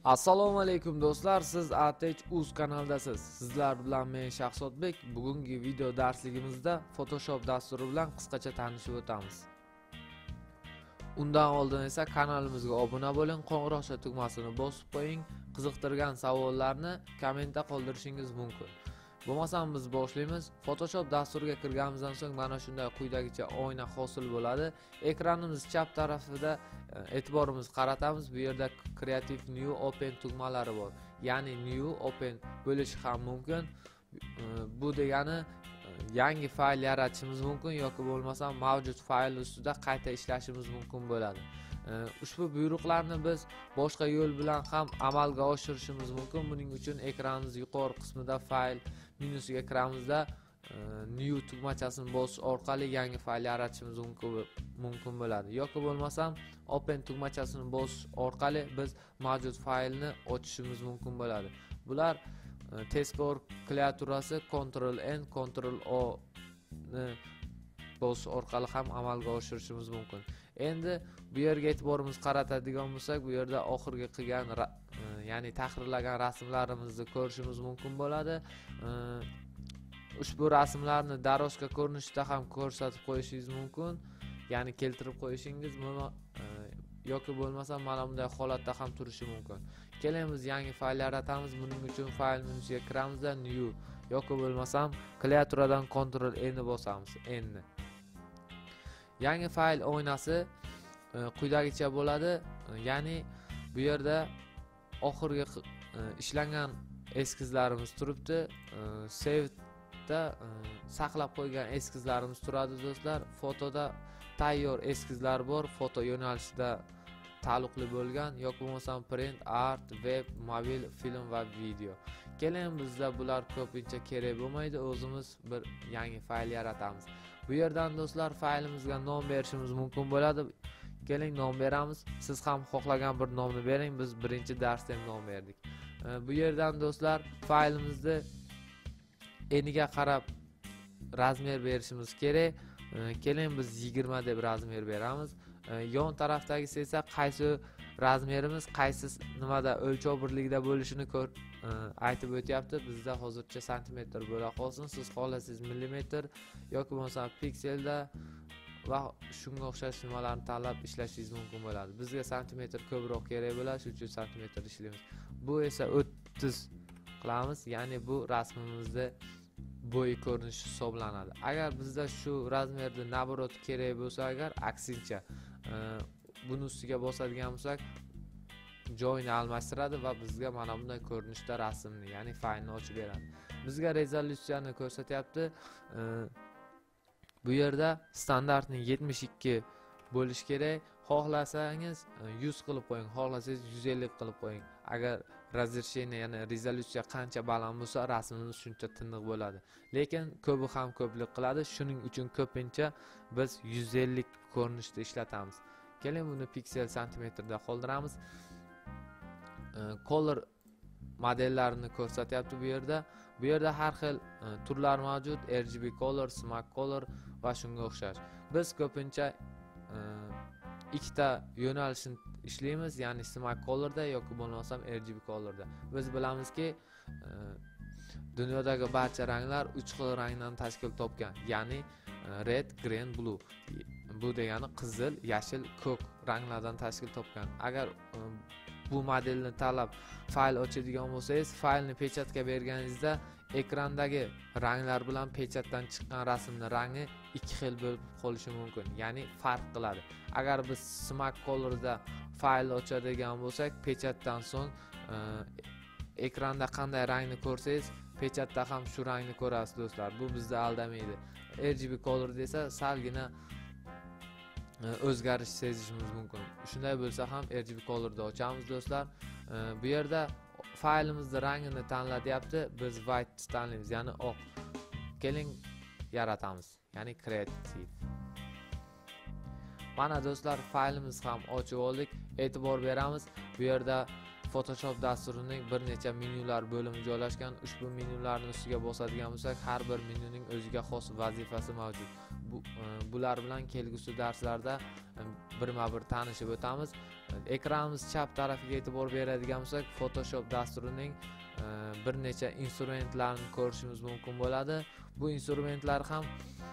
Assalomu alaykum do'stlar, siz ATech.uz kanaldasiz. Sizlar bilan men Shahzodbek. Bugungi video darsligimizda Photoshop dasturi bilan qisqacha tanishib o'tamiz. Undan oldin esa kanalimizga obuna bo'ling, qo'ng'iroqcha tugmasini bosib qo'ying. Qiziqtirgan savollarni kommentda qoldirishingiz mumkin. Bo'lmasam biz boshlaymiz. Photoshop dasturiga kirganimizdan so'ng mana shunday quyidagicha oyna hosil bo'ladi. Ekranimiz chap tarafida e'tiborimizni qaratamiz. Bu yerda Creative New Open tugmalari bor. Ya'ni New Open bo'lishi ham mumkin. Bu degani yangi fayl yaratishimiz mumkin yoki bo'lmasa mavjud fayl ustida qayta ishlashimiz mumkin bo'ladi. Ushbu buyruqlarni biz boshqa yo'l bilan ham amalga oshirishimiz mumkin. Buning uchun ekranimiz yuqori qismida fayl menusiga kiramizda new tugmachasini bosish orqali yangi fayl yaratishimiz mumkin bo'ladi. Yoki bo'lmasam open tugmachasini bosish orqali biz mavjud faylni ochishimiz mumkin bo'ladi. Bular tezkor klaviaturasi Ctrl N, Ctrl O ni bosish orqali ham amalga oshirishimiz mumkin. Endi bu yerga e'tiborimizni qaratadigan bo'lsak, bu yerda oxirgi qilgan ya'ni tahrirlagan rasmlarimizni ko'rishimiz mumkin bo'ladi. Ushbu rasmlarni daroska ko'rinishida ham ko'rsatib qo'yishingiz mumkin, ya'ni keltirib qo'yishingiz yoki bo'lmasa mana bunday holatda ham turishi mumkin. Kelamiz yangi fayl yaratamiz. Buning uchun fayl menusiga kiramizda new yoki bo'lmasam klaviaturadan Ctrl N ni bosamiz. N ni. Yangi fayl oynasi quyidagicha bo'ladi. Ya'ni bu yerda oxirgi ishlangan eskizlarimiz turibdi. Save da saqlab qo'ygan eskizlarimiz turadi do'stlar. Fotoda tayyor eskizlar bor, foto yo'nalishida taalluqli bo'lgan yoki bo'lmasam print, art, web, mobil, film va video. Keling bizda bular ko'pincha kerak bo'lmaydi, o'zimiz bir yangi fayl yaratamiz. Bu yerdan do'stlar faylimizga nom berishimiz mumkin bo'ladi. Keling nom beramiz. Siz ham xohlagan bir nomni bering. Biz birinchi darsda ham nom berdik. Bu yerdan do'stlar faylimizni eniga qarab razmer berishimiz kerak. Keling biz 20 deb razmer beramiz. Yon tarafdagisi esa qaysi razmerimiz qaysi nimada o'lchov birligida bo'lishini aytib o'tyapti. Bizda hozircha santimetr bo'la qolsin. Siz xohlasangiz millimetr yoki bo'lmasa pikselda va shunga o'xshash nimalarni tanlab ishlashingiz mumkin bo'ladi. Bizga santimetr ko'proq kerak bo'ladi, shuning uchun santimetr ishlaymiz. Bu esa 30 qilamiz, ya'ni bu rasmimizda bo'yi ko'rinishi hisoblanadi. Agar bizda shu razmerda naborot kerak bo'lsa, agar aksincha buni ustiga bosadigan bo'lsak, joyini almashtiradi va bizga mana bunday ko'rinishda rasmni, ya'ni faylni ochib beradi. Bizga rezolyutsiyani ko'rsatyapti. Bu yerda standartni 72 bo'lish kerak. Xohlasangiz 100 qilib qo'ying, xohlasangiz 150 qilib qo'ying. Agar razрешение, ya'ni rezolyutsiya qancha baland bo'lsa, rasmimiz shuncha tiniq bo'ladi. Lekin ko'pi ham ko'plik qiladi. Shuning uchun ko'pincha biz 150 ko'rinishda ishlatamiz. Keling buni piksel santimetrda qoldiramiz. Color modellarini ko'rsatyapti bu yerda. Bu yerda har xil turlar mavjud: RGB color, Smart color va shunga o'xshash. Biz ko'pincha ikkita yo'nalishni ishlaymiz, ya'ni Smart colorda yoki bo'lmasam RGB colorda. Biz bilamizki, dunyodagi barcha ranglar 3 xil rangdan tashkil topgan, ya'ni red, green, blue. Bu degani qizil, yashil, ko'k ranglardan tashkil topgan. Agar bu modelni tanlab fayl ochadigan bo'lsangiz, faylni pechatga berganingizda ekrandagi ranglar bilan pechatdan chiqqan rasmning rangi ikki xil bo'lib qolishi mumkin, ya'ni farq qiladi. Agar biz Smart colorda fayl ochadigan bo'lsak, pechatdan so'ng ekranda qanday rangni ko'rsangiz, pechatda ham shu rangni ko'rasiz do'stlar. Bu bizni aldamaydi. RGB color desa salgina o'zgarish sezishimiz mumkin. Shunday bo'lsa ham RGB colorda ochamiz do'stlar. Bu yerda faylimizning rangini tanlayapti. Biz white tanlaymiz, ya'ni oq. Keling yaratamiz, ya'ni creative. Mana do'stlar faylimiz ham ochib oldik. E'tibor beramiz. Bu yerda Photoshop dasturining bir necha menyular bo'limi joylashgan. Ushbu menyularning ustiga bosadigan bo'lsak, har bir menyuning o'ziga xos vazifasi mavjud. Bular bilan kelgusi darslarda birma-bir tanishib o'tamiz. ekranimiz chap tarafiga e'tibor beradigan bo'lsak, Photoshop dasturining bir necha instrumentlarini ko'rishimiz mumkin bo'ladi. Bu instrumentlar ham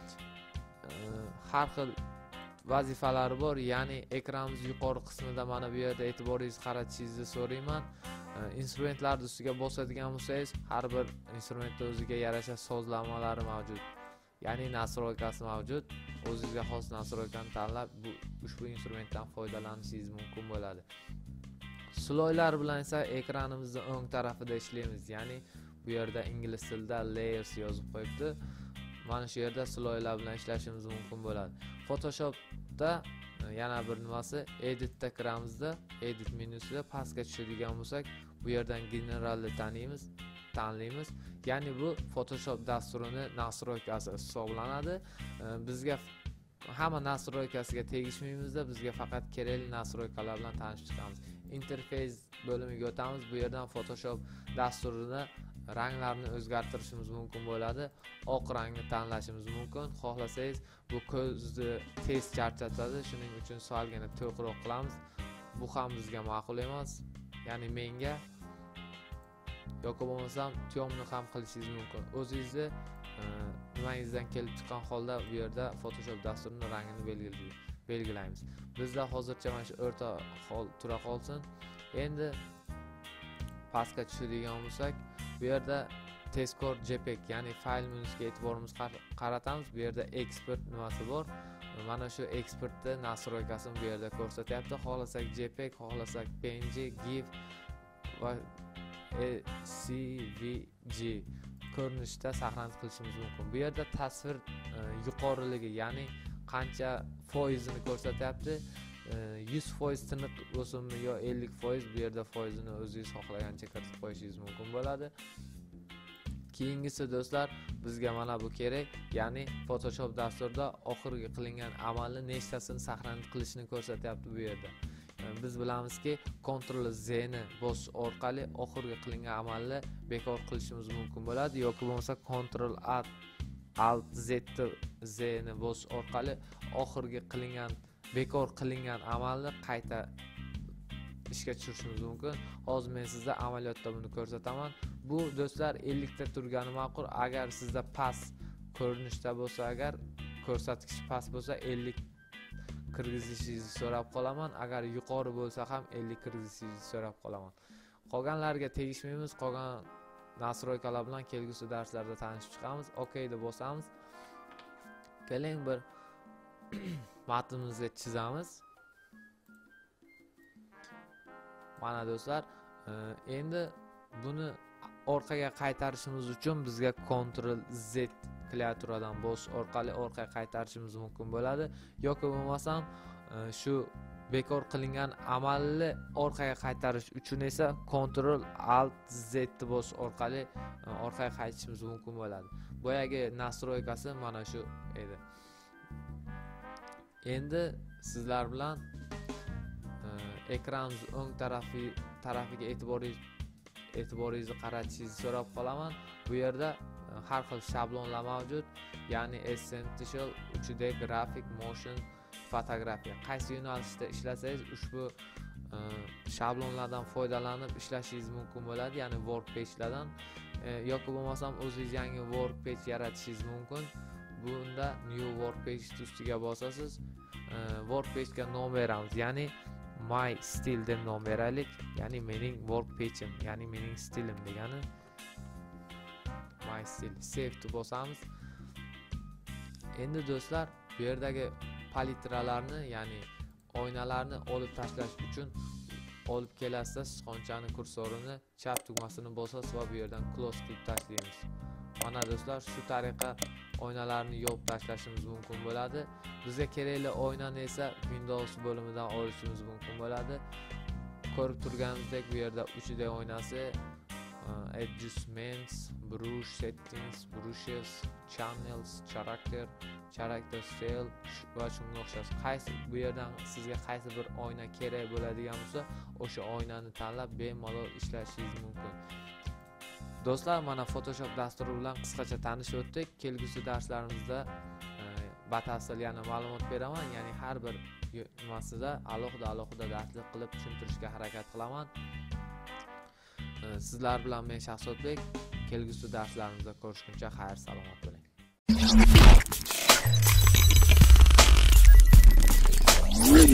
har xil vazifalari bor, ya'ni ekranimiz yuqori qismida mana bu yerda e'tiboringizni qaratishingizni so'rayman. Instrumentlar ustiga bosadigan bo'lsangiz, har bir instrumentda o'ziga yarasha sozlanmalari mavjud. Ya'ni nastroykasi mavjud. O'zingizga xos nastroykani tanlab, ushbu instrumentdan foydalanishingiz mumkin bo'ladi. Sloylar bilan esa ekranimizning o'ng tarafida ishlaymiz. Ya'ni bu yerda ingliz tilida layers yozib qo'yibdi. Mana shu yerda sloylar bilan ishlashimiz mumkin bo'ladi. Photoshopda yana bir nimasi, editda kiramizda, edit menyusida pastga tushadigan bo'lsak, bu yerdan generalni tanlaymiz. Ya'ni bu Photoshop dasturining nastroykasi hisoblanadi. Bizga hamma nastroykasiga tegishmaymizda, bizga faqat kerakli nastroykalar bilan tanishib chiqamiz. Interface bo'limiga o'tamiz. Bu yerdan Photoshop dasturini ranglarni o'zgartirishimiz mumkin bo'ladi. Oq rangni tanlashimiz mumkin. Xohlasangiz bu ko'zni tez charchatadi, shuning uchun salgina to'qroq qilamiz. Bu ham bizga ma'qul emas. Ya'ni menga yoki bo'lmasam temni ham qilishingiz mumkin. O'zingizni nimangizdan kelib chiqqan holda bu yerda Photoshop dasturining rangini belgilaymiz. Bizda hozircha mana shu o'rta hol tura qolsin. Endi pastga tushadigan bo'lsak, bu yerda tezkor JPEG, ya'ni fayl menyusiga e'tiborimizni qaratamiz. Bu yerda export nimasi bor. Mana shu exportni nastroykasini bu yerda ko'rsatyapti. Xohlasak JPEG, xohlasak PNG, GIF va SVG ko'rinishda saqlanib qilishimiz mumkin. Bu yerda tasvir yuqoriligi, ya'ni qancha foizini ko'rsatyapti. 100% tiniq bo'lsinmi yo 50%, bu yerda foizini o'zingiz xohlagancha kiritib qo'yishingiz mumkin bo'ladi. Keyingisi do'stlar, bizga mana bu kerak, ya'ni Photoshop dasturida oxirgi qilingan amalni nechtasini saqlanib qilishni ko'rsatyapti bu yerda. Biz bilamizki, Ctrl Z ni bosish orqali oxirgi qilingan amalni bekor qilishimiz mumkin bo'ladi, yoki bo'lmasa Ctrl Alt Z ni bosish orqali oxirgi bekor qilingan amalni qayta ishga tushirishimiz mumkin. Hozir men sizga amaliyotda buni ko'rsataman. Bu do'stlar 50 ta turgani ma'qul. Agar sizda past ko'rinishda bo'lsa, agar ko'rsatkich past bo'lsa 50 kirgizishingizni so'rab qolaman. Agar yuqori bo'lsa ham 50 kirgizishingizni so'rab qolaman. Qolganlarga tegishmaymiz. Qolgan nastroykalar bilan kelgusi darslarda tanishib chiqamiz. OK deb bosamiz. Keling bir matnimizga chizamiz. Mana do'stlar, endi buni orqaga qaytarishimiz uchun bizga Ctrl Z klaviaturadan bosish orqali orqaga qaytarishimiz mumkin bo'ladi, yoki bo'lmasam shu bekor qilingan amalni orqaga qaytarish uchun esa Ctrl Alt Z ni bosish orqali orqaga qaytishimiz mumkin bo'ladi. Boyagi nastroykasi mana shu edi. Endi sizlar bilan ekranimiz o'ng tarafiga e'tiboringizni qaratishingizni so'rab qolaman. Bu yerda har xil shablonlar mavjud, ya'ni Essential, 3D, Graphic, Motion, fotografiya. Qaysi yo'nalishda ishlasangiz ushbu shablonlardan foydalanib ishlashingiz mumkin bo'ladi, ya'ni workpage'lardan, yoki bo'lmasam o'zingiz yangi workpage yaratishingiz mumkin. Bunda new workpage ustiga bosasiz. Workpage'ga nom beramiz, ya'ni my style deb nom beraylik, ya'ni mening workpage'im, ya'ni mening stilim degani. My style. Save to bosamiz. Endi do'stlar, bu yerdagi palitralarni, ya'ni oynalarni olib tashlash uchun olib kelasizda sichqonchani kursorini chap tugmasini bosasiz va bu yerdan close qilib tashlaymiz. Mana do'stlar, shu tariqa oynalarni yopib tashlashimiz mumkin bo'ladi. Bizga kerakli oynani esa Windows bo'limidan olishimiz mumkin bo'ladi. Ko'rib turganingizdek, bu yerda 3D oynasi, adjustments, brush settings, brushes, channels, character style va shunga o'xshash. Qaysi bu yerdan sizga qaysi bir oyna kerak bo'ladigan bo'lsa, o'sha oynani tanlab bemalol ishlashingiz mumkin. Do'stlar, mana Photoshop dasturi bilan qisqacha tanishib o'tdik. Kelgusi darslarimizda batafsil yana ma'lumot beraman, ya'ni har bir nimasida alohida darslik qilib tushuntirishga harakat qilaman. Sizlar bilan men Shahzodbek. Kelgusi darslarimizda ko'rishguncha xayr, salomat bo'ling.